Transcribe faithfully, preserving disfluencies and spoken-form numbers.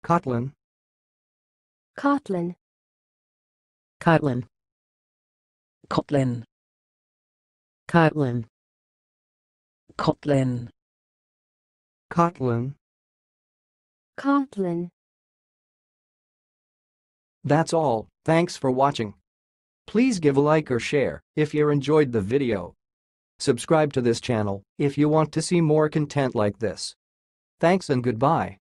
Kotlin, Kotlin, Kotlin, Kotlin, Kotlin, Kotlin. Kotlin. Kotlin. That's all, thanks for watching. Please give a like or share if you enjoyed the video. Subscribe to this channel if you want to see more content like this. Thanks and goodbye.